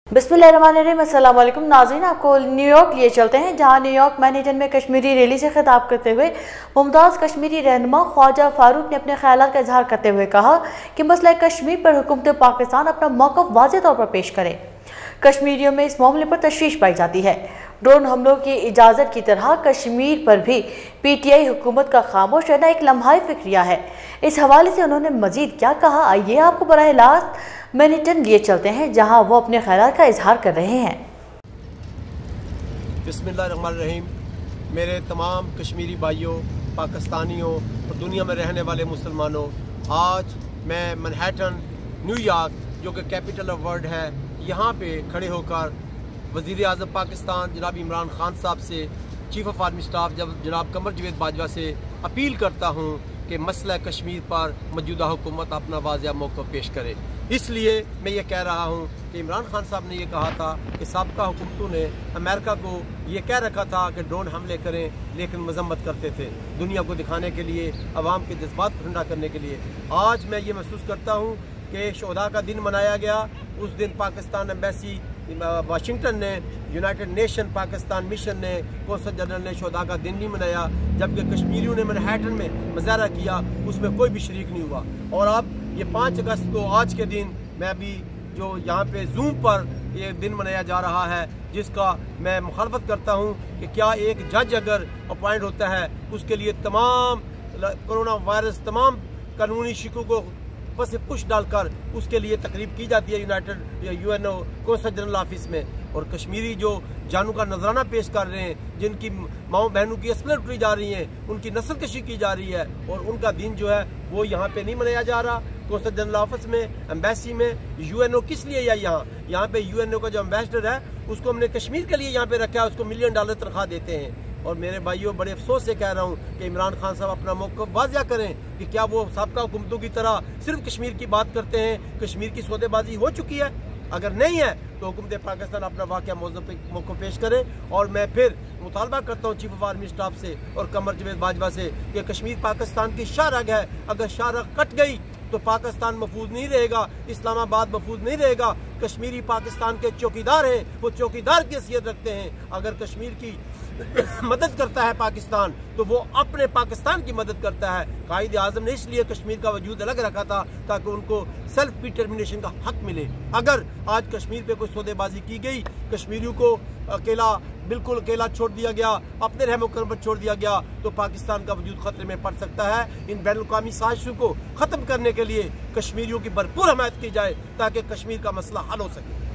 बिस्मिल्लाहिर्रहमानिर्रहीम। अस्सलाम वालेकुम नाज़रीन, आपको न्यूयॉर्क लिए चलते हैं, जहां न्यूयॉर्क मैनहट्टन में कश्मीरी रैली से खिताब करते हुए मुमताज़ कश्मीरी रहनुमा ख्वाजा फारूक ने अपने ख्यालात का इजहार करते हुए कहा कि मसला कश्मीर पर हुकूमत पाकिस्तान अपना मौक़िफ़ वाज़ेह तौर पर पेश करे। कश्मीरियों में इस मामले पर तशवीश पाई जाती है। ड्रोन हमलों की इजाज़त की तरह कश्मीर पर भी PTI हुकूमत का खामोश रहना एक लम्हाई फिक्रिया है। इस हवाले से उन्होंने मज़ीद क्या कहा, आइए आपको बराह रास्त मैनहट्टन लिए चलते हैं, जहां वो अपने ख्यालात का इजहार कर रहे हैं। बिस्मिल्लाहिर्रहमानिर्रहीम। मेरे तमाम कश्मीरी भाइयों, पाकिस्तानियों और दुनिया में रहने वाले मुसलमानों, आज मैं मैनहट्टन न्यूयॉर्क जो कि कैपिटल ऑफ वर्ल्ड है, यहाँ पे खड़े होकर वज़ीर आज़म पाकिस्तान जनाब इमरान खान साहब से, चीफ ऑफ आर्मी स्टाफ जनाब कमर जवेद बाजवा से अपील करता हूँ कि मसला कश्मीर पर मौजूदा हुकूमत अपना वाज़ेह मौक़िफ़ पेश करे। इसलिए मैं ये कह रहा हूँ कि इमरान खान साहब ने ये कहा था कि साबका हुकूमतों ने अमेरिका को ये कह रखा था कि ड्रोन हमले करें, लेकिन मजम्मत करते थे दुनिया को दिखाने के लिए, अवाम के जज्बात को ठंडा करने के लिए। आज मैं ये महसूस करता हूँ कि शोहदा का दिन मनाया गया। उस दिन पाकिस्तान एम्बेसी वाशिंगटन ने, यूनाइटेड नेशन पाकिस्तान मिशन ने, कौंसल जनरल ने शोहदा का दिन नहीं मनाया, जबकि कश्मीरियों ने मैनहट्टन में मुजाहरा किया, उसमें कोई भी शरीक नहीं हुआ। और अब ये 5 अगस्त को, आज के दिन, मैं अभी जो यहाँ पे जूम पर ये दिन मनाया जा रहा है, जिसका मैं मुखालफत करता हूँ कि क्या एक जज अगर अपॉइंट होता है, उसके लिए तमाम कोरोना वायरस, तमाम कानूनी शिकों को बस पुश डालकर उसके लिए तकरीब की जाती है यूनाइटेड या UNO कौंसल जनरल ऑफिस में। और कश्मीरी जो जानों का नजराना पेश कर रहे हैं, जिनकी माओ बहनों की असलियत उठाई जा रही है, उनकी नस्ल कशी की जा रही है, और उनका दिन जो है वो यहाँ पे नहीं मनाया जा रहा। कौंसल जनरल ऑफिस में, एम्बेसी में, UNO किस लिए या यहाँ पे UNO का जो एम्बेसडर है उसको हमने कश्मीर के लिए यहाँ पे रखा है, उसको $1 मिलियन तनख्वाह देते हैं। और मेरे भाइयों, बड़े अफसोस से कह रहा हूँ कि इमरान खान साहब अपना मौक़िफ़ वाज़ेह करें कि क्या वो साबका हुकूमतों की तरह सिर्फ कश्मीर की बात करते हैं, कश्मीर की सौदेबाजी हो चुकी है। अगर नहीं है तो हुकूमत पाकिस्तान अपना वाक़या मौक़िफ़ पेश करे। और मैं फिर मुतालबा करता हूँ चीफ ऑफ आर्मी स्टाफ से और कमर जवेद बाजवा से कि कश्मीर पाकिस्तान की शाहरग है, अगर शाहरग कट गई तो पाकिस्तान महफूज नहीं रहेगा, इस्लामाबाद महफूज नहीं रहेगा। कश्मीरी पाकिस्तान के चौकीदार हैं, वो चौकीदार की हैसियत रखते हैं। अगर कश्मीर की मदद करता है पाकिस्तान, तो वो अपने पाकिस्तान की मदद करता है। कायद आज़म ने इसलिए कश्मीर का वजूद अलग रखा था ताकि उनको सेल्फ डिटर्मिनेशन का हक मिले। अगर आज कश्मीर पे कोई सौदेबाजी की गई, कश्मीरियों को बिल्कुल अकेला छोड़ दिया गया, अपने रहमो करम पर छोड़ दिया गया, तो पाकिस्तान का वजूद खतरे में पड़ सकता है। इन बैनुल-अक़वामी साजिशों को ख़त्म करने के लिए कश्मीरियों की भरपूर हमायत की जाए ताकि कश्मीर का मसला हल हो सके।